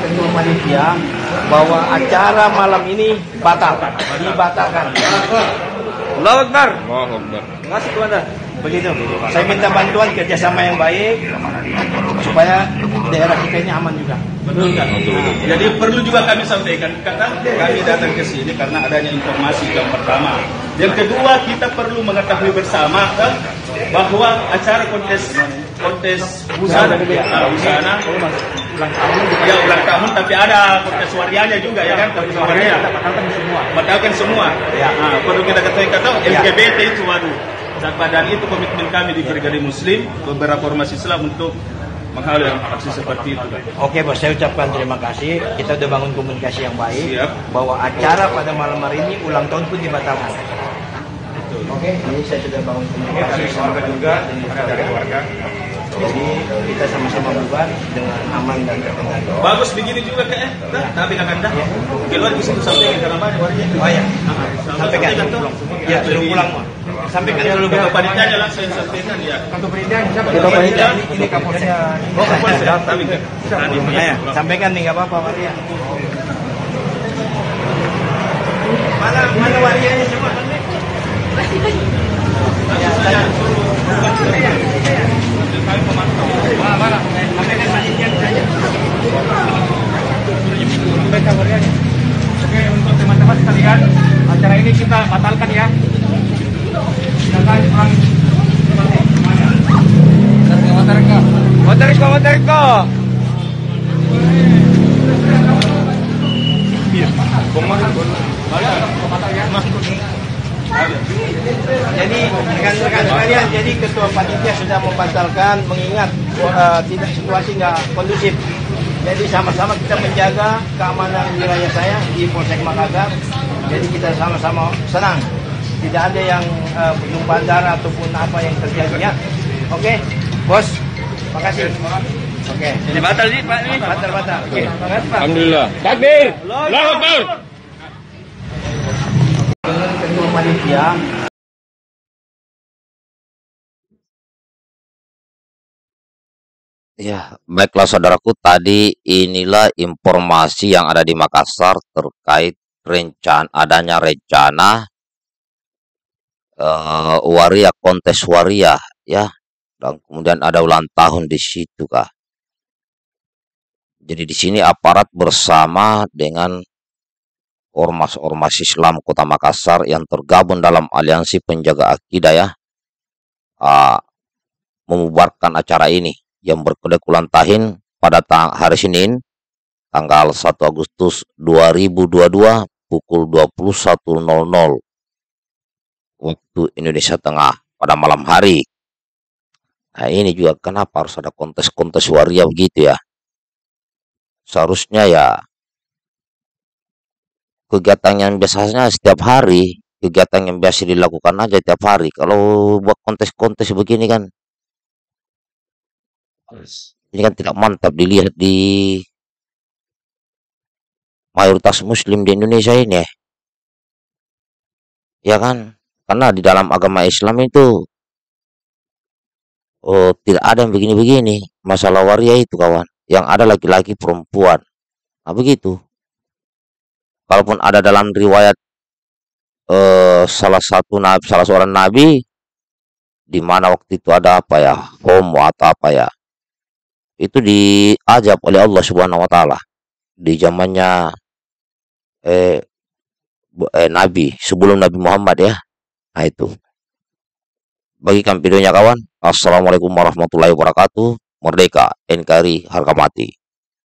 ketua panitia bahwa acara malam ini dibatalkan. Allahu Akbar. Terima kasih Komandan. Begitu. Saya minta bantuan kerjasama yang baik supaya daerah kita ini aman juga. Betul kan? Jadi perlu juga kami sampaikan, kami datang ke sini karena adanya informasi yang pertama. Yang kedua, kita perlu mengetahui bersama kan, bahwa acara kontes busana ulang tahun, tapi ada kontes warianya juga ya kan? Kontes waria. Batalkan semua. Ya. Perlu kita ketahui LGBT itu waduh. Dan itu komitmen kami di Brigade Muslim, beberapa ormas Islam untuk menghalau aksi seperti itu. Oke bos, saya ucapkan terima kasih. Kita sudah bangun komunikasi yang baik. Siap. Bahwa acara pada malam hari ini ulang tahun pun dibatalkan. Betul. Oke, ini saya sudah bangun komunikasi sama juga dari keluarga. Jadi kita sama-sama bubar dengan aman dan terkendali. Bagus begini juga kayak, tapi kakak dah. Keluar di situ sampaikan karena banyak warga. Oh ya, sampaikan. Ya, sudah pulang. Sampaikan dulu Bapak Panitianya langsung sampaikan ya. Ketua Panitia ini Kapolsek. Oh, Kapolsek. Sampaikan nih nggak apa-apa waria. Mana warianya semua? Mana? Sampaikan panitia saja. Sampaikan warianya. Oke, untuk teman-teman sekalian, acara ini kita batalkan ya. Silakan pulang. Motoriko. Jadi rekan-rekan sekalian, jadi ketua panitia sudah membatalkan mengingat tidak situasi nggak kondusif. Jadi sama-sama kita menjaga keamanan wilayah saya di Polsek Makassar. Jadi kita sama-sama senang. Tidak ada yang tumpah darah ataupun apa yang terjadi ya. Oke, bos. Makasih. Oke. Jadi batal sih Pak ini. Batal. Oke. Alhamdulillah. Takbir. Allahu Akbar. Ketua panitia. Ya, baiklah saudaraku, tadi inilah informasi yang ada di Makassar terkait adanya rencana waria, kontes waria ya, dan kemudian ada ulang tahun di situ kah. Jadi di sini aparat bersama dengan ormas-ormas Islam Kota Makassar yang tergabung dalam aliansi penjaga akidah ya, membubarkan acara ini yang berkedek ulang tahun pada hari Senin tanggal 1 Agustus 2022 pukul 21.00 waktu Indonesia Tengah pada malam hari. Nah ini juga kenapa harus ada kontes-kontes waria begitu ya. Seharusnya ya kegiatan yang biasanya setiap hari, kegiatan yang biasa dilakukan aja tiap hari. Kalau buat kontes-kontes begini kan, ini kan tidak mantap dilihat di mayoritas Muslim di Indonesia ini ya kan. Karena di dalam agama Islam itu tidak ada yang begini-begini. Masalah waria itu kawan. Yang ada laki-laki perempuan. Nah begitu. Kalaupun ada dalam riwayat salah seorang nabi, di mana waktu itu ada apa ya, homo atau apa ya, itu diajab oleh Allah Subhanahu Wa Taala di zamannya Nabi sebelum Nabi Muhammad ya. Nah itu. Bagikan videonya kawan. Assalamualaikum warahmatullahi wabarakatuh. Merdeka NKRI harga mati.